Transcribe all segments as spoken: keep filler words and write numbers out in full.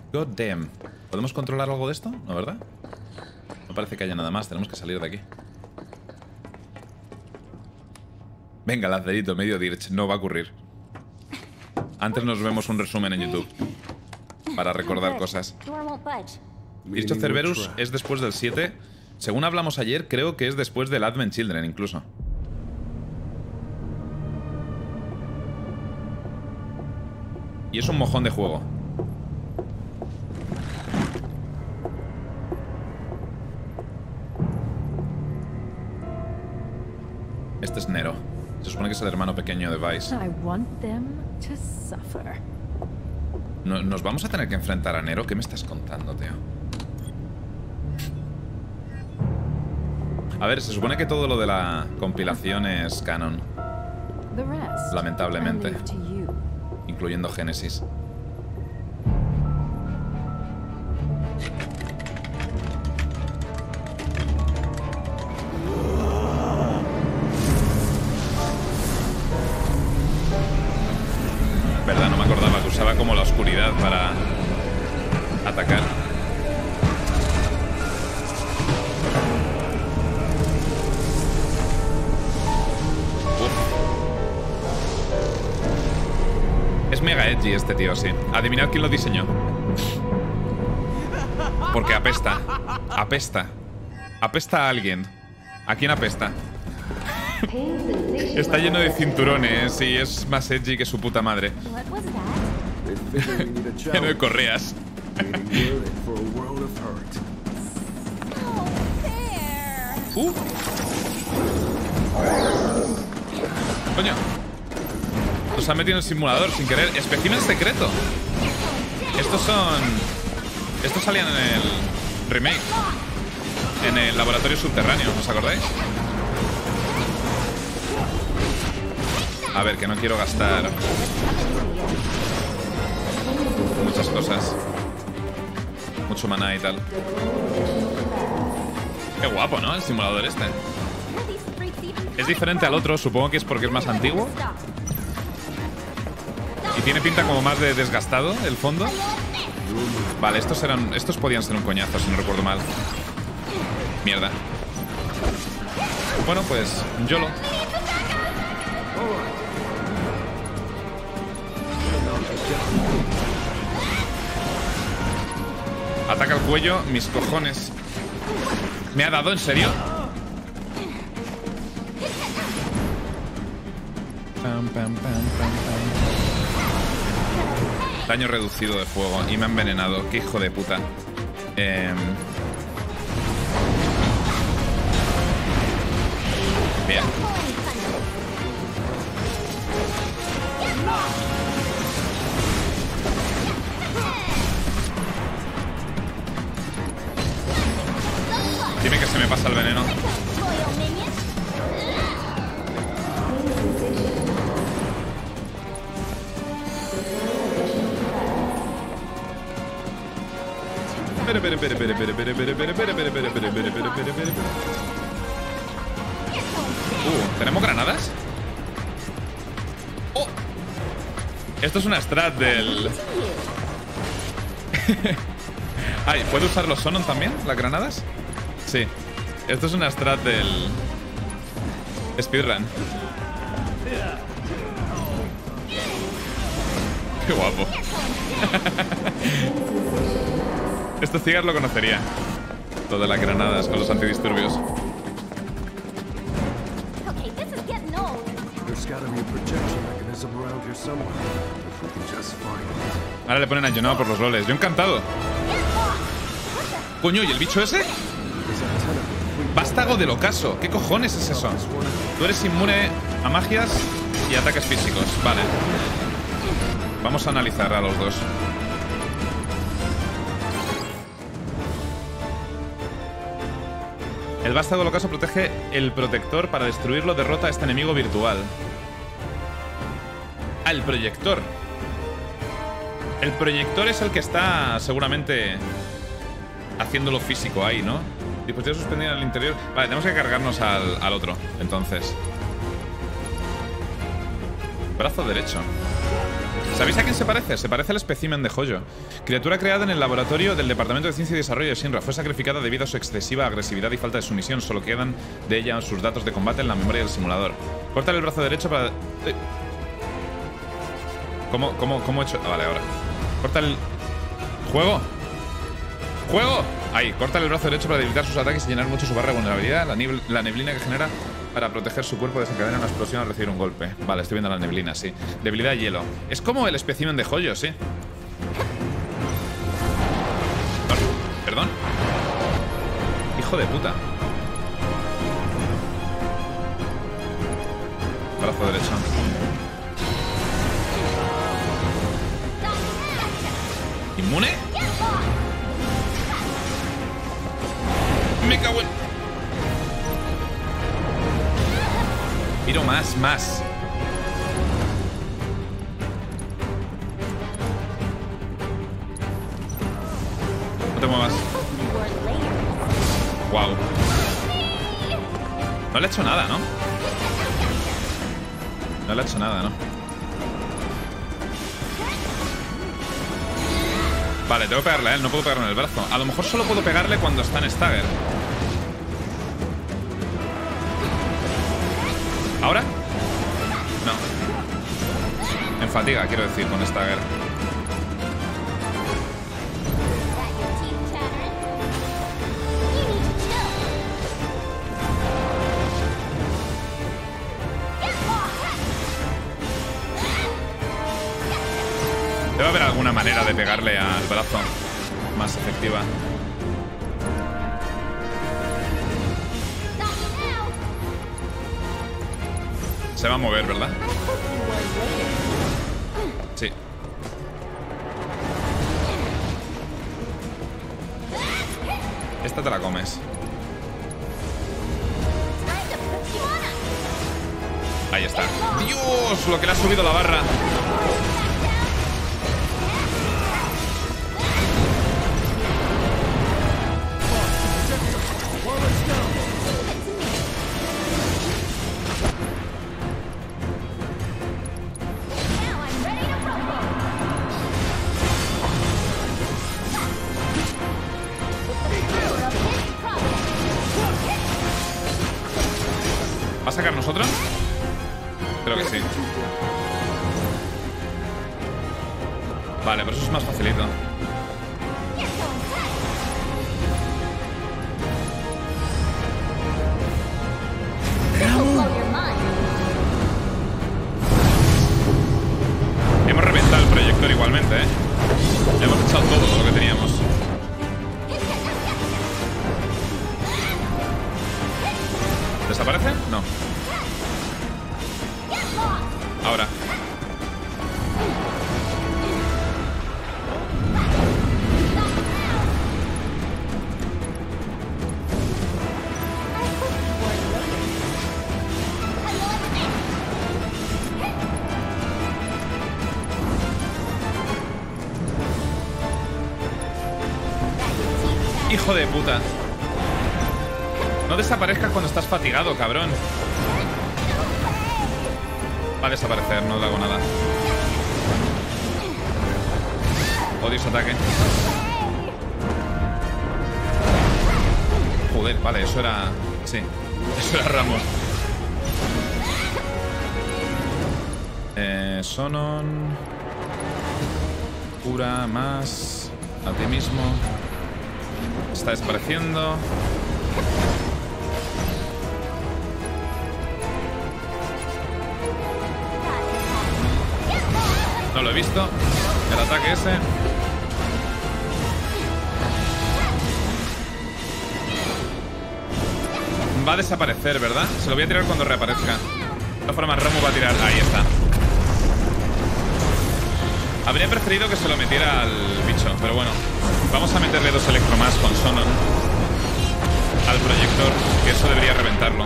God damn. ¿Podemos controlar algo de esto? ¿No, verdad? No parece que haya nada más. Tenemos que salir de aquí. Venga, Lacerito, medio dirch. No va a ocurrir. Antes nos vemos un resumen en YouTube para recordar cosas. Virtua Cerberus es después del siete. Según hablamos ayer, creo que es después del Advent Children, incluso. Y es un mojón de juego. Este es Nero. Se supone que es el hermano pequeño de Vice. No, ¿Nos vamos a tener que enfrentar a Nero? ¿Qué me estás contando, tío? A ver, se supone que todo lo de la compilación es canon. Lamentablemente. Incluyendo Génesis. Verdad, no me acordaba que usaba como la oscuridad para atacar. Es mega edgy este tío, sí. Adivinad quién lo diseñó. Porque apesta. Apesta. Apesta a alguien. ¿A quién apesta? Está lleno de cinturones y es más edgy que su puta madre. Lleno de correas. uh. Coño. Nos han metido en el simulador sin querer. Espécimen secreto. Estos son... Estos salían en el remake. En el laboratorio subterráneo, ¿os acordáis? A ver, que no quiero gastar muchas cosas. Mucho maná y tal. Qué guapo, ¿no? El simulador este. Es diferente al otro, supongo que es porque es más antiguo. Y tiene pinta como más de desgastado el fondo. Vale, estos eran. Estos podían ser un coñazo, si no recuerdo mal. Mierda. Bueno, pues YOLO. Ataca el cuello, mis cojones. ¿Me ha dado, en serio? Pam, pam, pam, pam, pam. Daño reducido de fuego. Y me ha envenenado. Qué hijo de puta. Eh... Bien. Dime que se me pasa el veneno. Pere, pere, pere, pere, pere, pere, pere, pere, pere, pere, pere, pere, pere, pere, pere, pere. Uh, ¿tenemos granadas? ¡Oh! Esto es una strat del... Ay, ¿puedo usar los Sonon también? ¿Las granadas? Sí. Esto es una strat del... Speedrun. Qué guapo. Esto Cigar lo conocería. Todas las granadas con los antidisturbios. Ahora le ponen a Jonah por los roles. Yo encantado. Coño, ¿y el bicho ese? Vástago del ocaso. ¿Qué cojones es eso? Tú eres inmune a magias y ataques físicos. Vale. Vamos a analizar a los dos. El vástago del ocaso protege el protector. Para destruirlo, derrota a este enemigo virtual. Ah, el proyector. El proyector es el que está seguramente haciéndolo físico ahí, ¿no? Dispositivo suspendido en el interior. Vale, tenemos que cargarnos al, al otro, entonces. Brazo derecho. ¿Sabéis a quién se parece? Se parece al espécimen de Hoyo. Criatura creada en el laboratorio del Departamento de Ciencia y Desarrollo de Shinra. Fue sacrificada debido a su excesiva agresividad y falta de sumisión. Solo quedan de ella sus datos de combate en la memoria del simulador. Córtale el brazo derecho para... ¿Cómo, cómo, cómo he hecho...? Ah, vale, ahora. Corta el... ¡Juego! ¡Juego! Ahí, córtale el brazo derecho para debilitar sus ataques y llenar mucho su barra de vulnerabilidad. La, la neblina que genera para proteger su cuerpo desencadena una explosión al recibir un golpe. Vale, estoy viendo la neblina, sí. Debilidad hielo. Es como el espécimen de Hoyo, sí. Perdón. Hijo de puta. Brazo derecho. ¿Inmune? Me cago en... Miro más, más. No te muevas. Wow. No le he hecho nada, ¿no? No le he hecho nada, ¿no? Vale, tengo que pegarle a él, no puedo pegarle en el brazo. A lo mejor solo puedo pegarle cuando está en stagger. ¿Ahora? No. En fatiga, quiero decir, con stagger. Debe haber alguna manera de pegarle al brazo más efectiva. Se va a mover, ¿verdad? Sí. Esta te la comes. Ahí está. ¡Dios! Lo que le ha subido la barra. ¿Va a sacar nosotros? Creo que sí. Vale, pero eso es más facilito. Hemos reventado el proyector igualmente, ¿eh? Le hemos echado todo lo que teníamos. ¿Desaparece? No. Ahora. Hijo de puta. No desaparezcas cuando estás fatigado, cabrón. Va a desaparecer, no le hago nada. Odio ese ataque. Joder, vale, eso era... Sí, eso era Ramos. Eh, Sonon... Cura más... A ti mismo... Está desapareciendo... No lo he visto. El ataque ese. Va a desaparecer, ¿verdad? Se lo voy a tirar cuando reaparezca. De todas formas, Ramu va a tirar. Ahí está. Habría preferido que se lo metiera al bicho, pero bueno. Vamos a meterle dos electro más con Sonon al proyector, que eso debería reventarlo.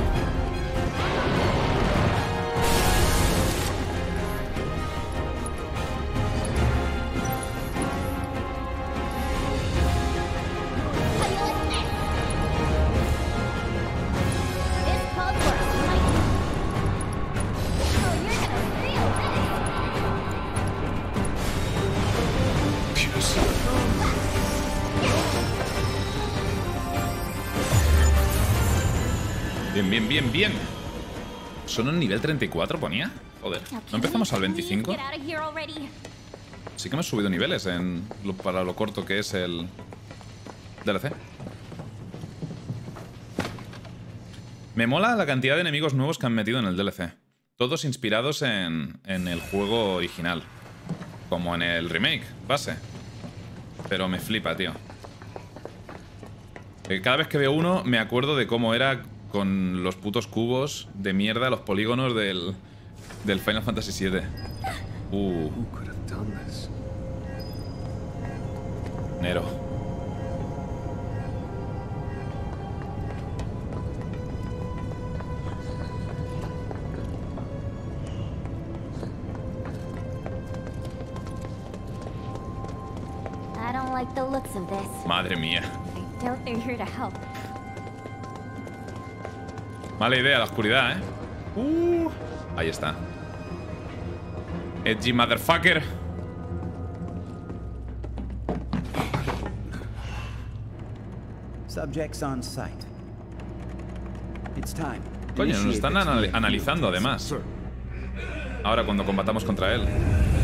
Bien, bien, bien, bien. ¿Son un nivel treinta y cuatro, ponía? Joder, ¿no empezamos al veinticinco? Sí que hemos subido niveles en lo, para lo corto que es el D L C. Me mola la cantidad de enemigos nuevos que han metido en el D L C. Todos inspirados en, en el juego original. Como en el remake, base. Pero me flipa, tío. Cada vez que veo uno me acuerdo de cómo era con los putos cubos de mierda, los polígonos del, del Final Fantasy siete. Uh. Nero. Madre mía. Mala idea la oscuridad, ¿eh? Uh, ahí está. Edgy motherfucker. Subjects on site. It's time. Coño, nos están anal analizando además. Ahora cuando combatamos contra él.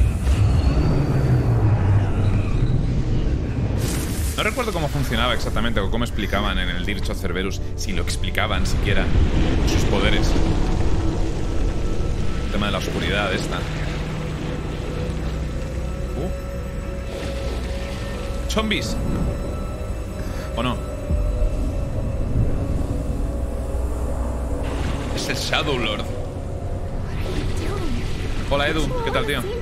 No recuerdo cómo funcionaba exactamente o cómo explicaban en el Dirge of Cerberus, si lo explicaban siquiera, sus poderes. El tema de la oscuridad esta. Uh. Zombies. ¿O no? Es el Shadow Lord. Hola Edu, ¿qué tal, tío?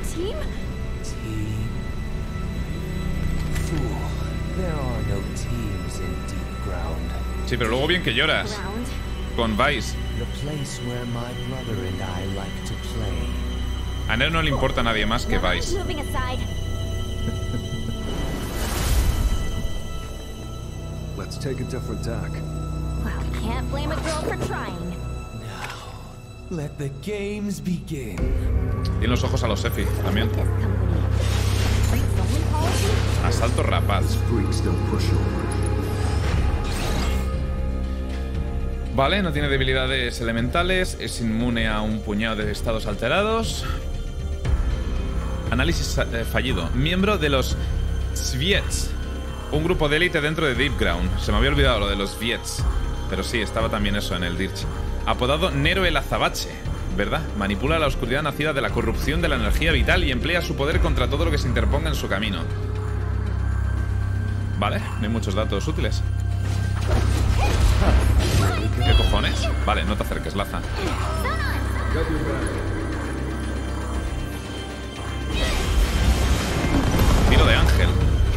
Sí, pero luego bien que lloras. Con Vice. A Nero no le importa a nadie más que Vice. Let's take a different tack. Well, can't blame a girl for trying. Now, let the games begin. Tiene los ojos a los Sephi también. Asalto rapaz. Vale, no tiene debilidades elementales. Es inmune a un puñado de estados alterados. Análisis eh, fallido. Miembro de los Sviets. Un grupo de élite dentro de Deep Ground. Se me había olvidado lo de los Sviets. Pero sí, estaba también eso en el Dirge. Apodado Nero el Azabache. ¿Verdad? Manipula la oscuridad nacida de la corrupción de la energía vital y emplea su poder contra todo lo que se interponga en su camino. Vale, no hay muchos datos útiles. ¿Qué cojones? Vale, no te acerques, Laza. Tiro de ángel.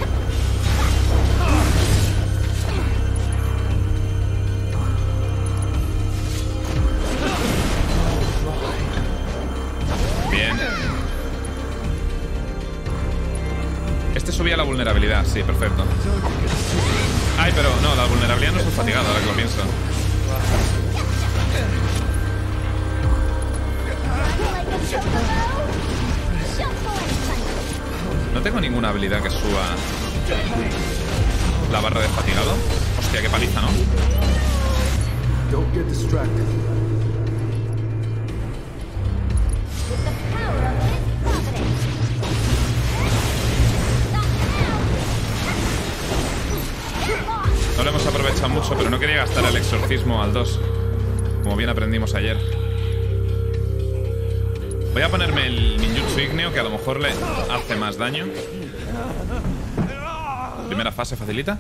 Bien. Este subía la vulnerabilidad, sí, perfecto. Ay, pero no, la vulnerabilidad no es el fatigado, ahora que lo pienso. No tengo ninguna habilidad que suba la barra de fatigado. Hostia, qué paliza, ¿no? Don't get distracted. No lo hemos aprovechado mucho, pero no quería gastar el exorcismo al dos, como bien aprendimos ayer. Voy a ponerme el ninjutsu ígneo, que a lo mejor le hace más daño. Primera fase facilita.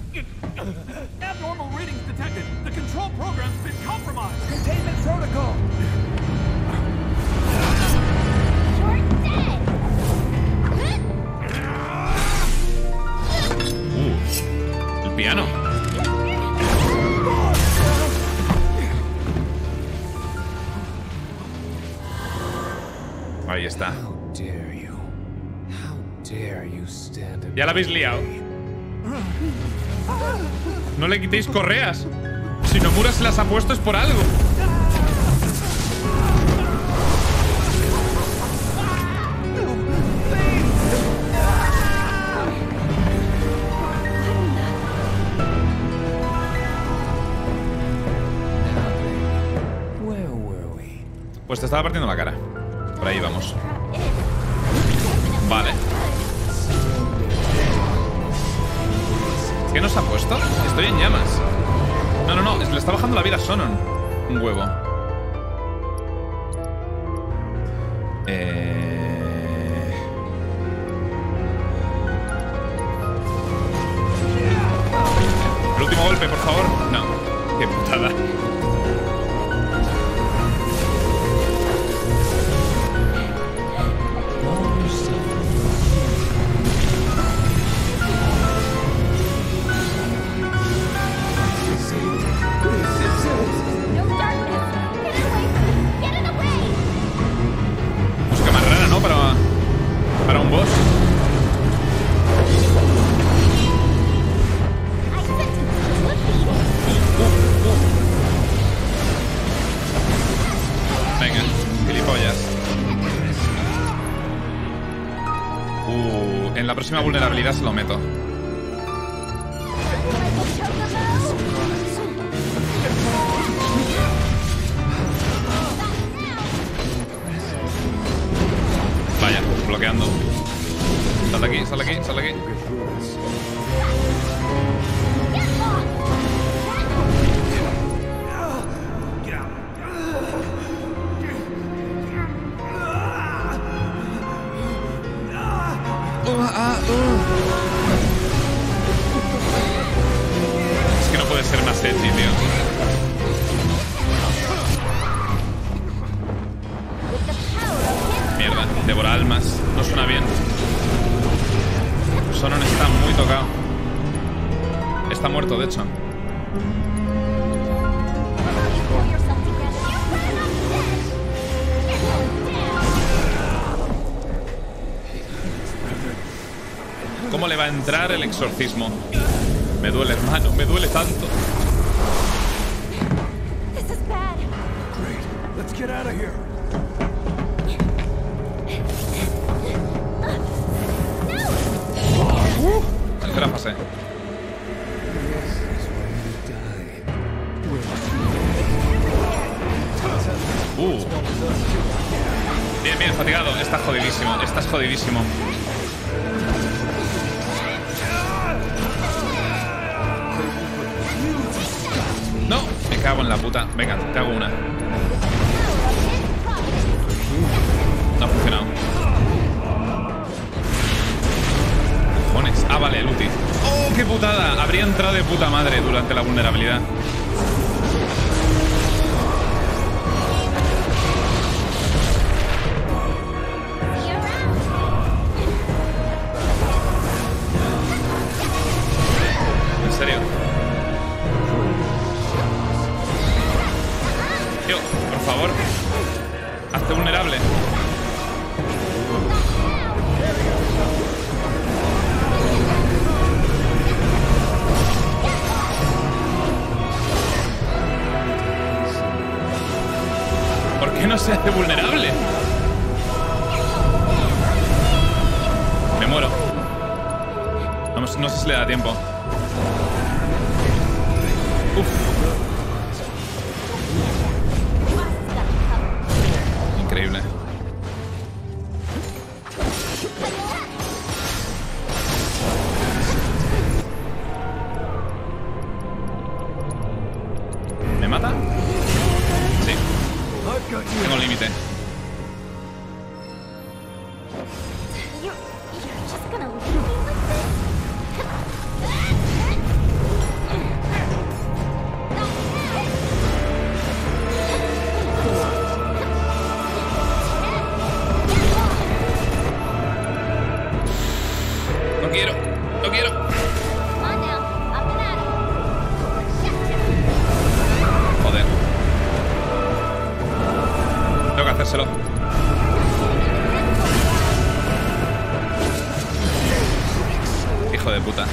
Uh, el piano. Ahí está. Ya la habéis liado. No le quitéis correas. Si Nomura se las ha puesto es por algo. Pues te estaba partiendo la cara. Por ahí vamos. Vale. ¿Qué nos ha puesto? Estoy en llamas. No, no, no. Le está bajando la vida a Sonon. Un huevo. Eh... El último golpe, por favor. No. Qué putada. Música más rara, ¿no? Para, para un boss. Venga, gilipollas. Uh, en la próxima vulnerabilidad se lo meto. Vaya, bloqueando. Sal de aquí, sal de aquí, sal de aquí. Es que no puede ser más edgy, tío. Mierda, devora almas. No suena bien. Sonon está muy tocado. Está muerto, de hecho. ¿Cómo le va a entrar el exorcismo? Me duele, hermano, me duele tanto. Let's get out of here. Uh, tercera fase. Uh. Bien, bien, fatigado. Estás jodidísimo, estás jodidísimo. No, me cago en la puta. Venga, te hago una. No ha funcionado. Cojones. Ah, vale, el ulti. ¡Oh, qué putada! Habría entrado de puta madre durante la vulnerabilidad. ¿En serio? Tío, por favor. Hazte vulnerable. ¿Por qué no se hace vulnerable? Me muero. No, no sé si le da tiempo. Uf. Increíble. ¿Me mata? Sí. Tengo límite. You're, you're just gonna leave me like No quiero, no quiero. Come on now, up and at it. Joder. Tengo que hacérselo. Hijo de puta.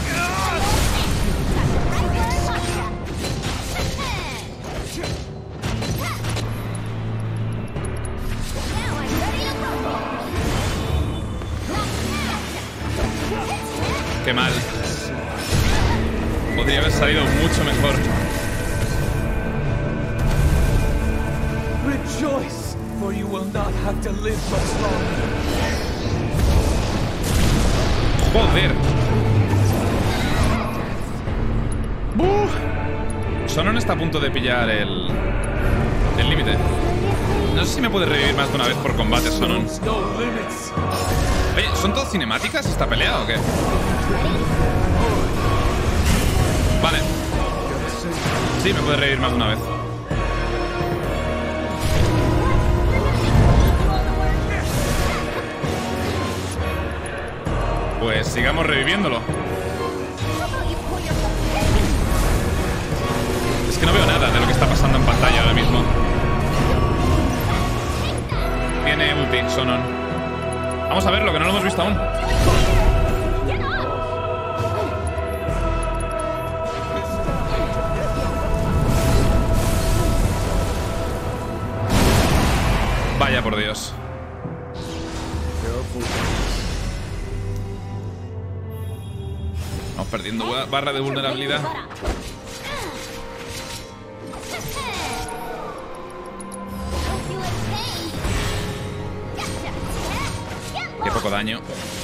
Qué mal. Podría haber salido mucho mejor. Rejoice, for or you will not have to live much longer. Joder. Uf. Sonon está a punto de pillar el el límite. No sé si me puede revivir más de una vez por combate, Sonon. Oye, ¿son todas cinemáticas esta pelea o qué? Vale. Sí, me puede revivir más de una vez. Pues sigamos reviviéndolo. Es que no veo nada de lo que está pasando en pantalla ahora mismo. Tiene ulti, Sonon. Vamos a ver lo que no lo hemos visto aún. Vaya por Dios. Vamos perdiendo barra de vulnerabilidad. Qué poco daño.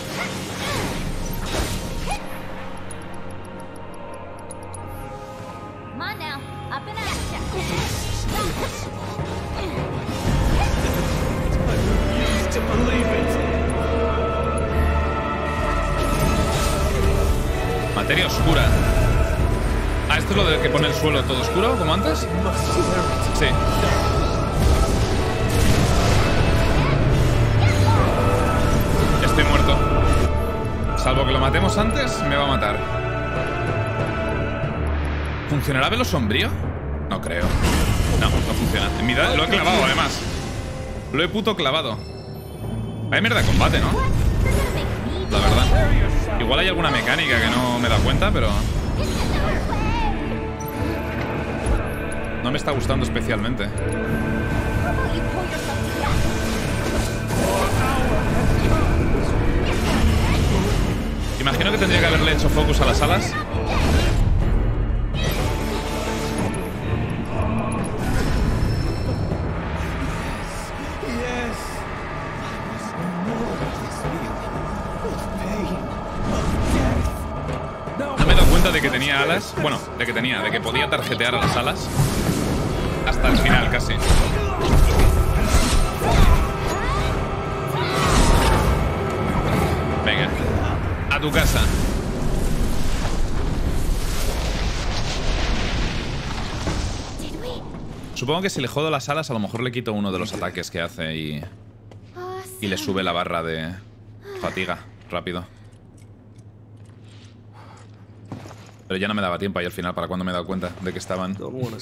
Materia oscura. Ah, ¿esto es lo de que pone el suelo todo oscuro, como antes? Sí. Estoy muerto. Salvo que lo matemos antes, me va a matar. ¿Funcionará velo sombrío? No creo. No, no funciona. En mi da lo he clavado, además. Lo he puto clavado. Hay mierda de combate, ¿no? La verdad. Igual hay alguna mecánica que no me da cuenta, pero... no me está gustando especialmente. Imagino que tendría que haberle hecho focus a las alas. No me he dado cuenta de que tenía alas. Bueno, de que tenía, de que podía tarjetear a las alas. Hasta el final, casi. Venga. A tu casa. Supongo que si le jodo las alas, a lo mejor le quito uno de los ataques que hace y... y le sube la barra de fatiga rápido. Pero ya no me daba tiempo ahí al final para cuando me he dado cuenta de que estaban...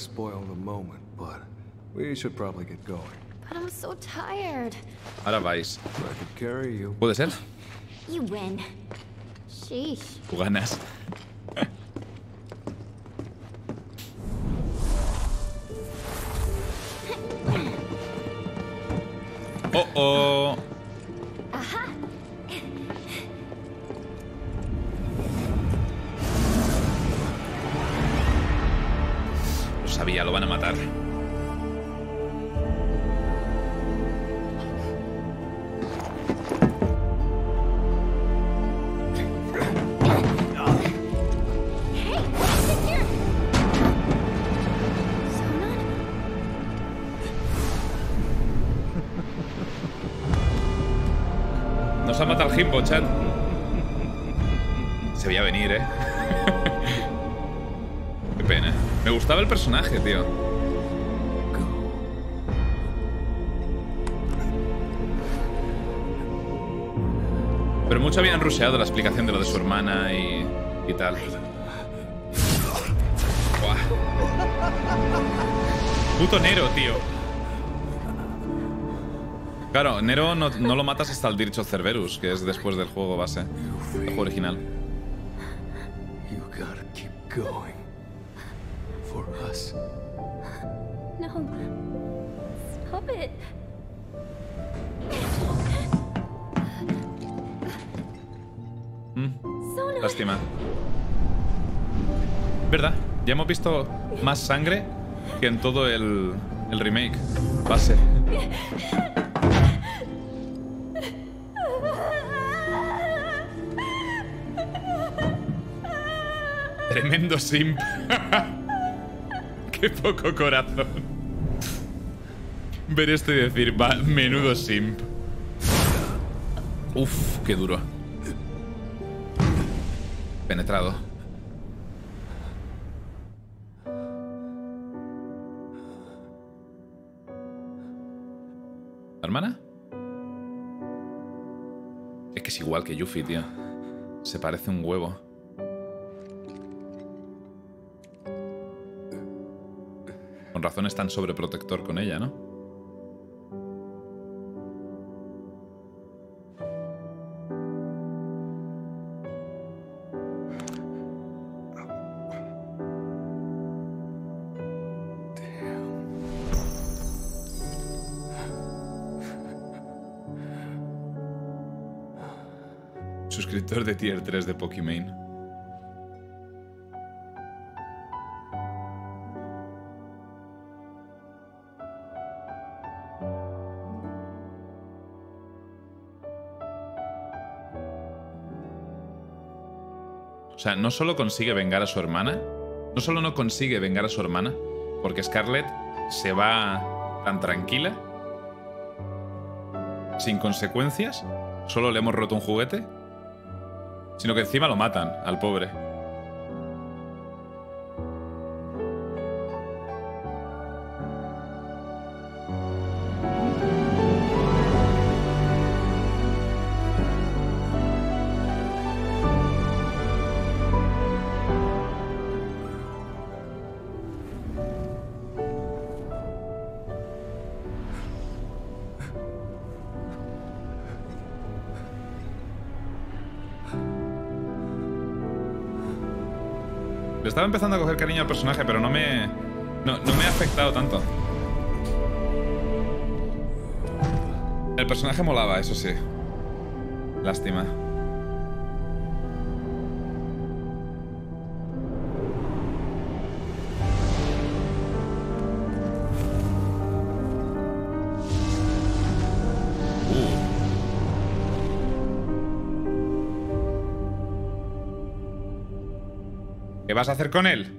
Ahora vais. ¿Puede ser? Tú ganas. Oh, oh. Lo sabía, lo van a matar. Nos ha matado el Himbo, chat. Se veía venir, eh. Qué pena. Me gustaba el personaje, tío. Pero mucho habían rusheado la explicación de lo de su hermana y, y tal. Buah. Puto Nero, tío. Claro, Nero no, no lo matas hasta el Dirge of Cerberus, que es después del juego base, el juego original. No. Stop it. Mm, lástima. ¿Verdad? Ya hemos visto más sangre que en todo el, el remake base. Tremendo simp. Qué poco corazón. Ver esto y decir, va, menudo simp. Uf, qué duro. Penetrado. ¿La hermana? Es que es igual que Yuffie, tío. Se parece un huevo. Con razón es tan sobreprotector con ella, ¿no? Suscriptor de tier tres de Pokimane. O sea, no solo consigue vengar a su hermana, no solo no consigue vengar a su hermana, porque Scarlet se va tan tranquila, sin consecuencias, solo le hemos roto un juguete, sino que encima lo matan al pobre. Le estaba empezando a coger cariño al personaje, pero no me... No, no me ha afectado tanto. El personaje molaba, eso sí. Lástima. ¿Qué vas a hacer con él?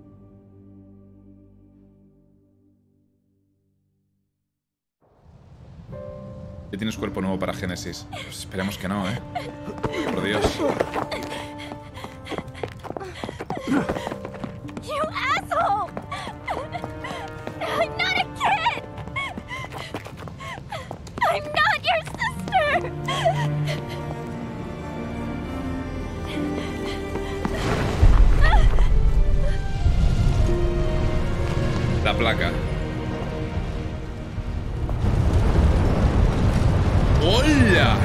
Ya tienes cuerpo nuevo para Génesis. Pues esperemos que no, ¿eh? Por Dios. You asshole! I'm not a kid! I'm not your sister! La placa. ¡Hola!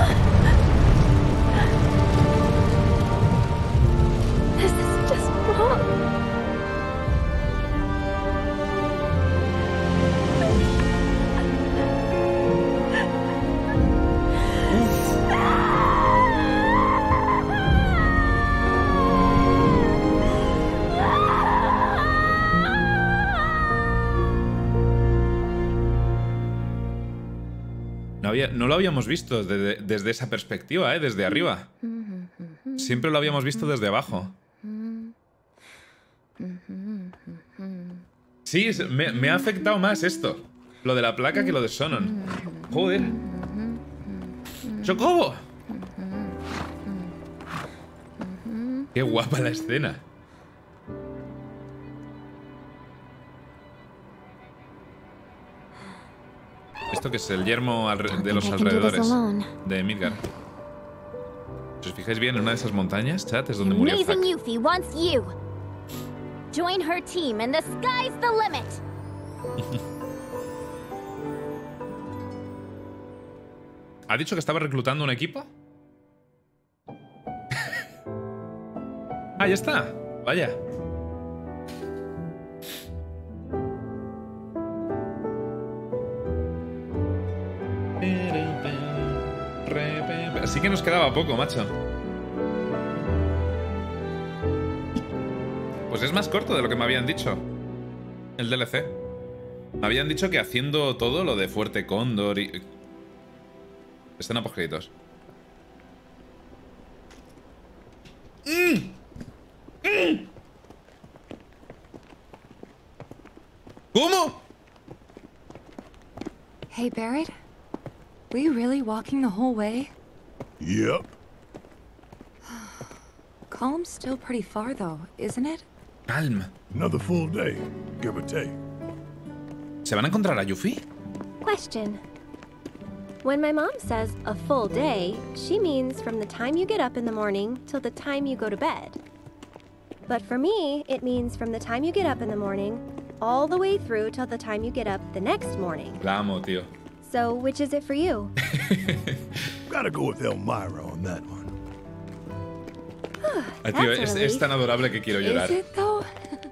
This is just wrong. No, había, no lo habíamos visto desde, desde esa perspectiva, ¿eh? Desde arriba. Siempre lo habíamos visto desde abajo. Sí, me, me ha afectado más esto. Lo de la placa que lo de Sonon. Joder. ¡Chocobo! Qué guapa la escena. Esto que es el yermo de los alrededores de Midgar. Si os fijáis bien, en una de esas montañas, chat, es donde murió Zack. Yuffie wants you. Join her team and the sky's the limit. ¿Ha dicho que estaba reclutando un equipo? Ah, ya está. Vaya. Así que nos quedaba poco, macho. Pues es más corto de lo que me habían dicho el D L C. Me habían dicho que haciendo todo lo de Fuerte Cóndor y... Escena post créditos. Mm. Mm. ¿Cómo? Hey, Barrett. Were you really walking the whole way? Yep. Calm's still pretty far, though, isn't it? Calm. Another full day, give or take. ¿Se van a encontrar a Yuffie? Question. When my mom says a full day, she means from the time you get up in the morning till the time you go to bed. But for me, it means from the time you get up in the morning all the way through till the time you get up the next morning. La amo, tío. So, which is it for you? Gotta go with Elmira on that one. Ay, tío, That's es, a es relief. tan adorable que quiero llorar. Is it, though?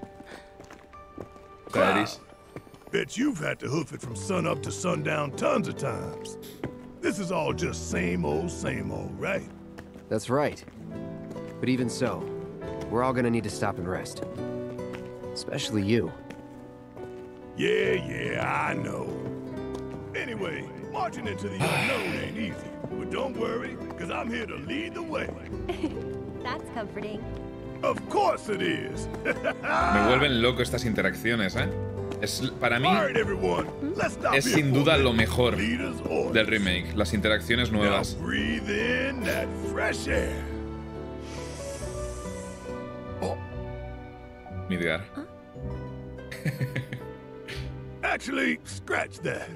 Clarice. Bet you've had to hoof it from sunup to sundown tons of times. This is all just same old, same old, right? That's right. But even so, we're all gonna need to stop and rest. Especially you. Yeah, yeah, I know. Anyway, marching into the unknown ain't easy. But don't worry, because I'm here to lead the way. That's comforting. Of course it is. Me vuelven loco estas interacciones, ¿eh? Es, para mí, All right, everyone. Let's stop es here sin for a duda minute. lo mejor Leaders orders. del remake. Las interacciones Now nuevas. breathe in that fresh air. Oh, Midgar. actually, scratch that.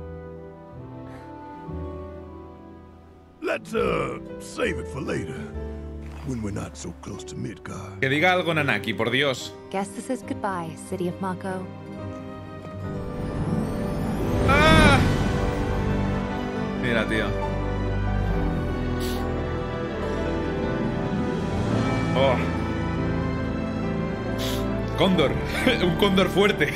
Let's, uh, save it for later. When we're not so close to Midgard. Que diga algo Nanaki, por Dios. Guess this is goodbye, City of Mako. ¡Ah! Mira, tío. Oh. Cóndor. Un cóndor fuerte.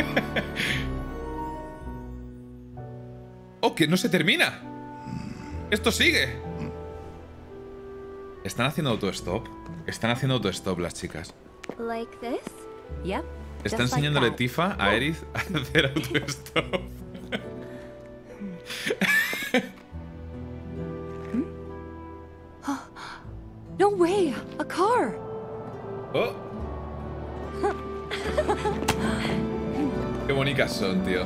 Oh, que no se termina. Esto sigue. ¿Están haciendo autostop? Están haciendo autostop las chicas. Like this? Yep. Está just like enseñándole that. Tifa a Aerith a hacer autostop. No way! A car! Oh. Qué bonitas son, tío.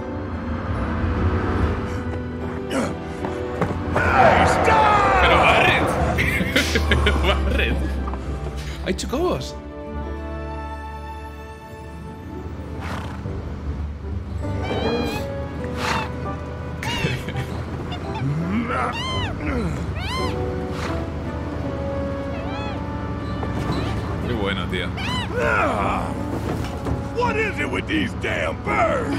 Pero Barret. Barret. Hay chocobos. Qué bueno, tío. What is it with these damn birds?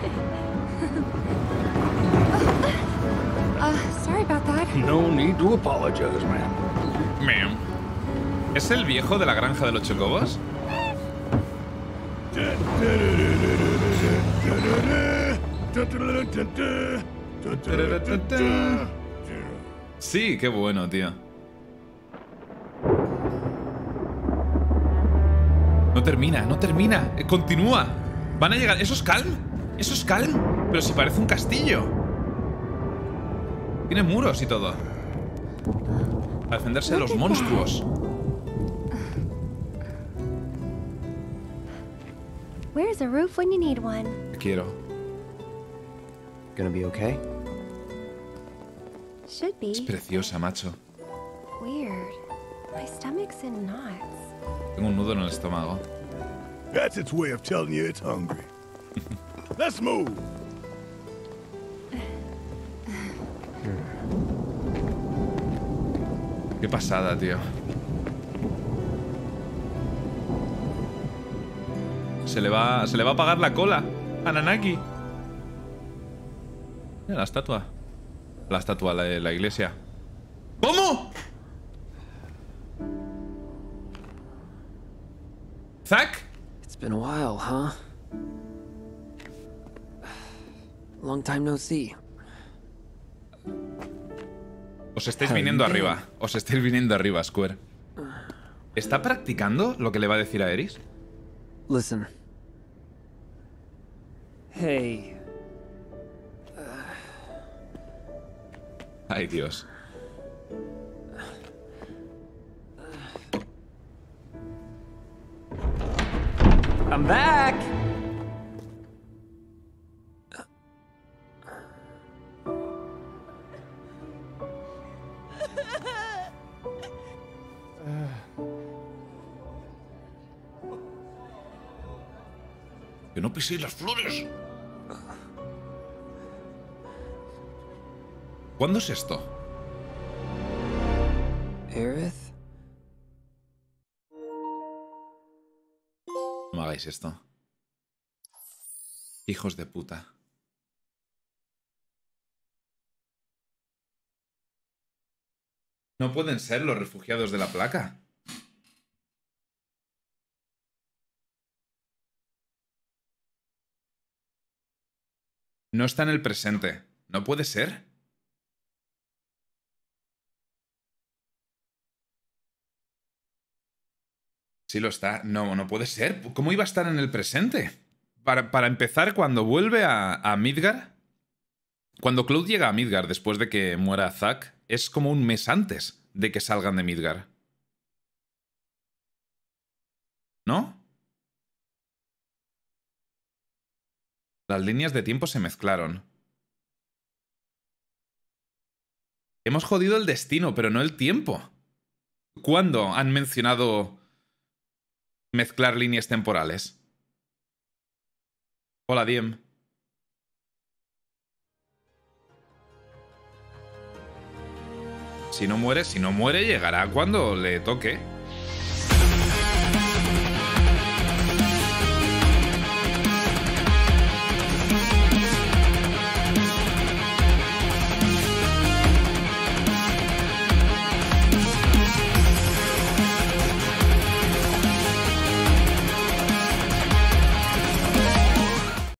Uh, sorry about that. No need to apologize, ma'am. Ma'am. ¿Es el viejo de la granja de los chocobos? Sí, qué bueno, tío. No termina, no termina. Eh, Continúa. Van a llegar. ¿Eso es Calm? ¿Eso es Calm? Pero si parece un castillo. Tiene muros y todo. Para defenderse de los monstruos. Where's a roof when you need one? Te quiero. Gonna be okay? Should Es be. preciosa, macho. Weird. My stomach's in knots. Tengo un nudo en el estómago. That's its way of telling you it's hungry. Let's move. Qué pasada, tío. Se le va, se le va a apagar la cola a Nanaki. Mira la estatua. La estatua, la de la iglesia. ¿Cómo? ¿Zack? It's been a while, huh? Long time no see. Os estáis How viniendo you arriba. Os estáis viniendo arriba, Square. ¿Está practicando lo que le va a decir a Eris? Listen. Hey. Ay, Dios. I'm back. Que no piséis las flores. ¿Cuándo es esto? Aerith? No me hagáis esto. Hijos de puta. No pueden ser los refugiados de la placa. No está en el presente. No puede ser. Sí lo está. No, no puede ser. ¿Cómo iba a estar en el presente? Para, para empezar, cuando vuelve a, a Midgar... Cuando Cloud llega a Midgar después de que muera Zack, es como un mes antes de que salgan de Midgar. ¿No? Las líneas de tiempo se mezclaron. Hemos jodido el destino, pero no el tiempo. ¿Cuándo han mencionado mezclar líneas temporales? Hola, Diem. Si no muere, si no muere, llegará cuando le toque.